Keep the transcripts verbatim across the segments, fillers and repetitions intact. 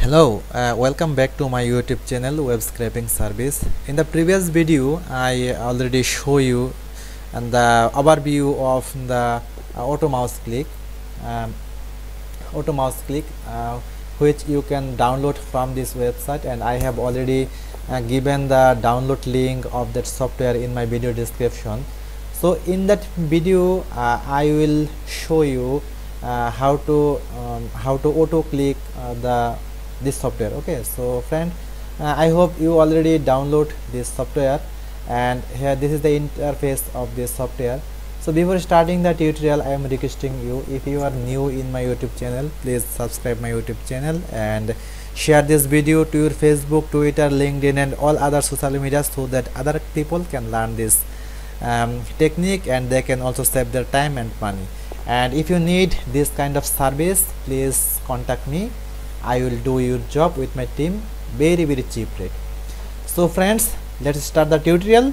Hello, uh, welcome back to my YouTube channel Web Scraping Service. In the previous video I already show you and the overview of the uh, auto mouse click um, auto mouse click uh, which you can download from this website, and I have already uh, given the download link of that software in my video description. So in that video uh, I will show you uh, how to um, how to auto click uh, the this software. Okay, so friend, uh, I hope you already download this software, and here this is the interface of this software. So before starting the tutorial, I am requesting you, if you are new in my YouTube channel, please subscribe my YouTube channel and share this video to your Facebook, Twitter, LinkedIn and all other social media, so that other people can learn this um, technique and they can also save their time and money. And if you need this kind of service, please contact me. I will do your job with my team very very cheap rate. So friends, let's start the tutorial.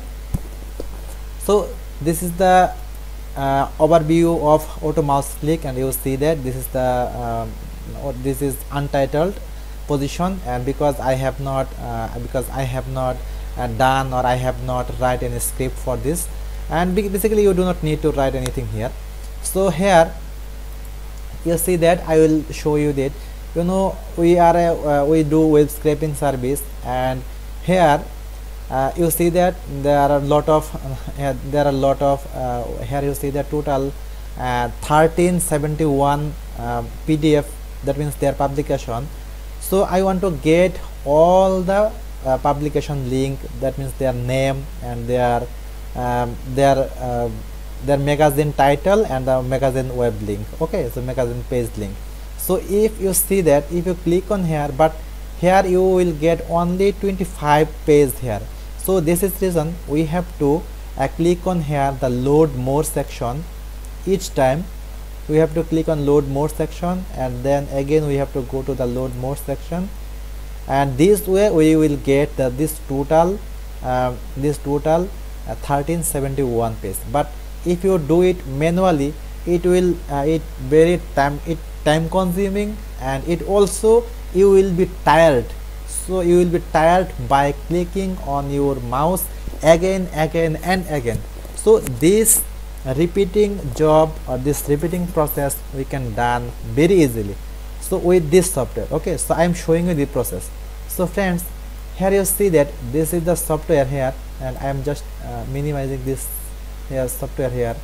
So this is the uh, overview of auto mouse click, and you see that this is the um, or this is untitled position, and because I have not uh, because I have not uh, done or I have not write any script for this, and basically you do not need to write anything here. So here you see that I will show you that, you know, we are a, uh, we do web scraping service, and here uh, you see that there are a lot of uh, there are a lot of uh, here you see the total uh, thirteen seventy-one uh, P D F, that means their publication. So I want to get all the uh, publication link, that means their name and their um, their uh, their magazine title and the magazine web link. Okay, so magazine page link. So if you see that, if you click on here, but here you will get only twenty-five page here. So this is reason we have to uh, click on here the load more section. Each time we have to click on load more section, and then again we have to go to the load more section, and this way we will get the, this total uh, this total uh, thirteen seventy-one page. But if you do it manually, it will uh, it very time it time consuming, and it also you will be tired. So you will be tired by clicking on your mouse again again and again. So this repeating job or this repeating process we can done very easily, so with this software. Okay, so I am showing you the process. So friends, here you see that this is the software here, and I am just uh, minimizing this here software here.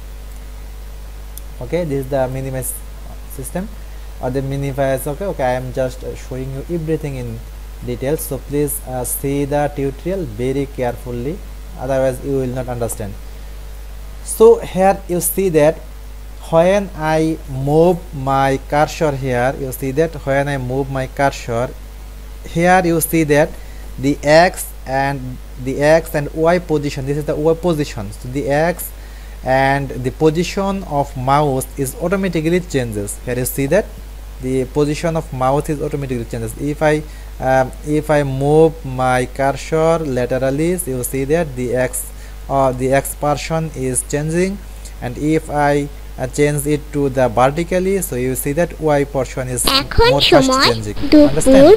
Okay, this is the minimize system or the minimize. Okay, okay, I am just uh, showing you everything in details, so please uh, see the tutorial very carefully, otherwise you will not understand. So here you see that when I move my cursor here, you see that when I move my cursor here, you see that the X and the X and Y position, this is the Y position, so the X and the position of mouse is automatically changes. Here you see that the position of mouse is automatically changes. If I um, if I move my cursor laterally, so you see that the X or the X portion is changing, and if I uh, change it to the vertically, so you see that Y portion is more fast changing. Understand?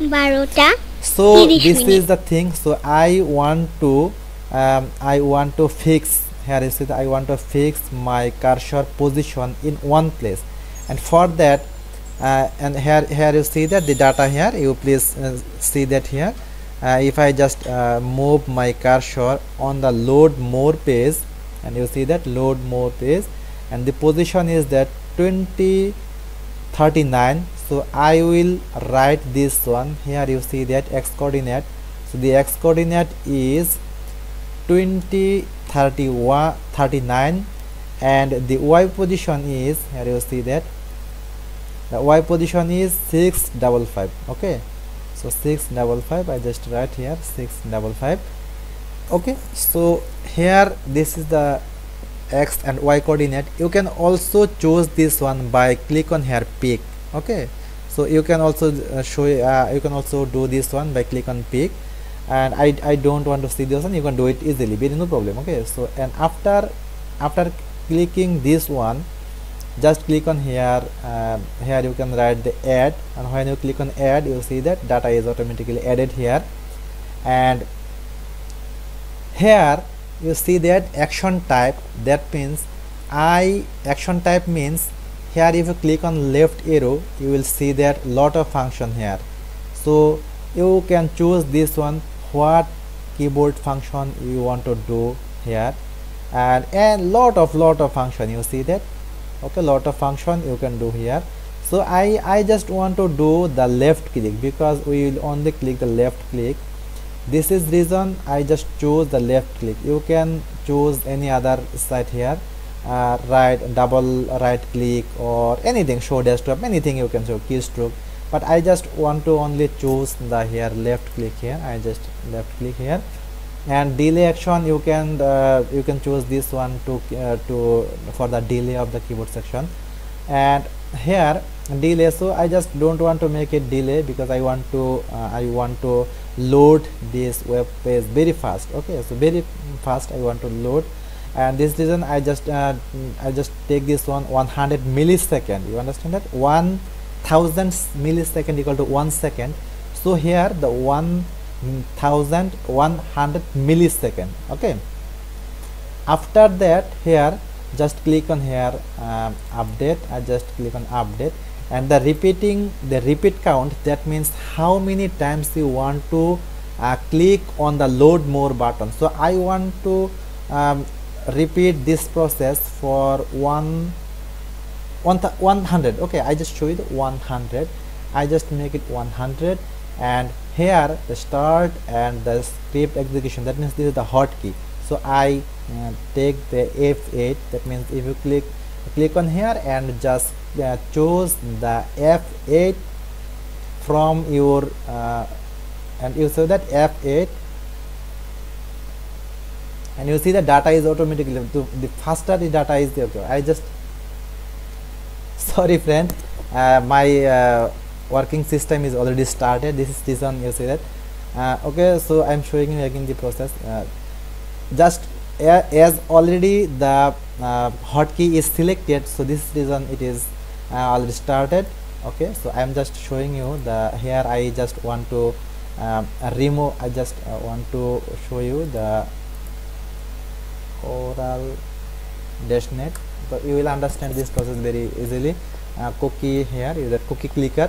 So this is the thing. So I want to um, I want to fix here you see that I want to fix my cursor position in one place, and for that uh, and here here you see that the data here, you please uh, see that here uh, if I just uh, move my cursor on the load more page, and you see that load more page, and the position is that twenty thirty-nine. So I will write this one here. You see that X coordinate, so the X coordinate is twenty thirty-one thirty-nine, and the Y position is, here you see that the Y position is six five five. Okay, so six five five, I just write here six five five. Okay, so here this is the X and Y coordinate. You can also choose this one by click on here pick. Okay, so you can also uh, show uh, you can also do this one by click on pick, and I, I don't want to see this one, you can do it easily, there is no problem. Okay, so and after after clicking this one, just click on here. Uh, here you can write the add, and when you click on add, you see that data is automatically added here. And here you see that action type, that means I action type means here if you click on left arrow, you will see that lot of function here. So you can choose this one, what keyboard function you want to do here, and a lot of lot of function, you see that. Okay, lot of function you can do here. So I I just want to do the left click, because we will only click the left click. This is reason I just choose the left click. You can choose any other side here, uh, right, double right click or anything, show desktop, anything you can show, keystroke, but I just want to only choose the here left click here. I just left click here. And delay action, you can uh, you can choose this one to uh, to for the delay of the keyboard section. And here delay, so I just don't want to make it delay, because I want to uh, I want to load this web page very fast. Okay, so very fast I want to load, and this reason I just uh, I just take this one one hundred millisecond. You understand that one thousand millisecond equal to one second. So here the one thousand one hundred millisecond. Okay, after that here just click on here um, update. I just click on update, and the repeating the repeat count, that means how many times you want to uh, click on the load more button. So I want to um, repeat this process for one one one hundred. Okay, I just show you the one hundred. I just make it one hundred, and here the start and the script execution, that means this is the hotkey. So I uh, take the F eight, that means if you click click on here and just uh, choose the F eight from your uh, and you see that F eight, and you see the data is automatically, the, the faster the data is there. Okay, I just sorry friend, uh, my uh, working system is already started. This is this one, you see that. Uh, okay, so I'm showing you again the process. Uh, just uh, as already the uh, hotkey is selected, so this reason it is uh, already started. Okay, so I'm just showing you the here. I just want to um, remove. I just uh, want to show you the oral dash net, so you will understand this process very easily. Uh, cookie here is that cookie clicker.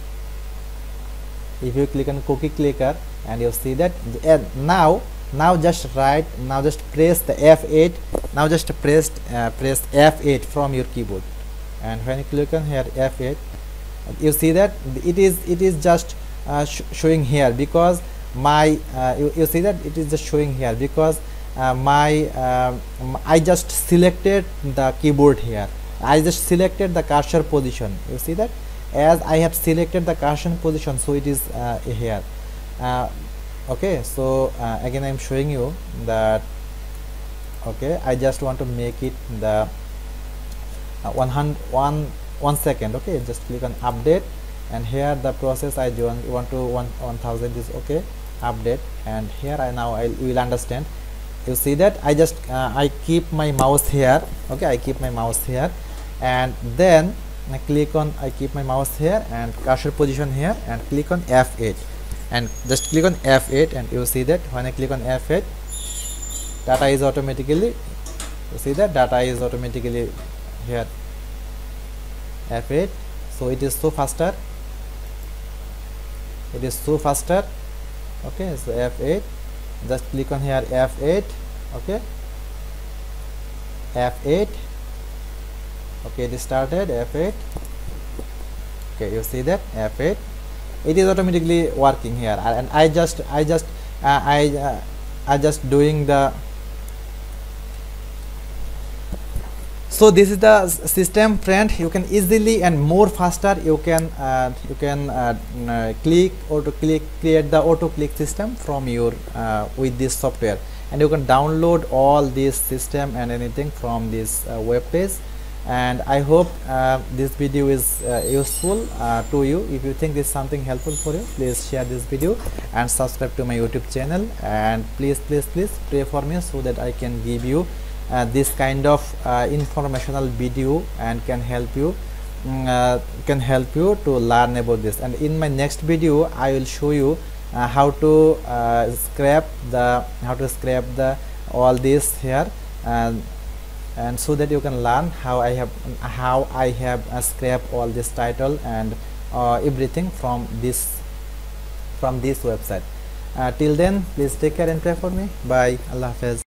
If you click on cookie clicker, and you see that uh, now now just write, now just press the F eight, now just press uh, press F eight from your keyboard, and when you click on here F eight, you see that it is it is just uh, sh showing here, because my uh, you, you see that it is just showing here because uh, my uh, I just selected the keyboard here. I just selected the cursor position. You see that as I have selected the cursor position, so it is uh, here. Uh, okay, so uh, again I am showing you that. Okay, I just want to make it the uh, one hundred one one second. Okay, just click on update, and here the process I do want to one one thousand is okay. Update, and here I now I will understand. You see that I just uh, I keep my mouse here. Okay, I keep my mouse here, and then I click on I keep my mouse here and cursor position here, and click on F eight, and just click on F eight, and you see that when I click on F eight, data is automatically, you see that data is automatically here F eight. So it is so faster, it is so faster. Okay, so F eight, just click on here F eight. Okay, F eight. Okay, it is started F eight. Okay, you see that F eight, it is automatically working here, and I just I just uh, I uh, I just doing the. So this is the system, friend. You can easily and more faster you can uh, you can uh, uh, click auto click create the auto click system from your uh, with this software, and you can download all this system and anything from this uh, web page. And I hope uh, this video is uh, useful uh, to you. If you think this is something helpful for you, please share this video and subscribe to my YouTube channel, and please please please pray for me so that I can give you uh, this kind of uh, informational video and can help you mm, uh, can help you to learn about this. And in my next video I will show you uh, how to uh, scrap the how to scrap the all this here, and and so that you can learn how I have how I have uh, scrapped all this title and uh, everything from this from this website. Uh, till then, please take care and pray for me. Bye. Allah Hafiz.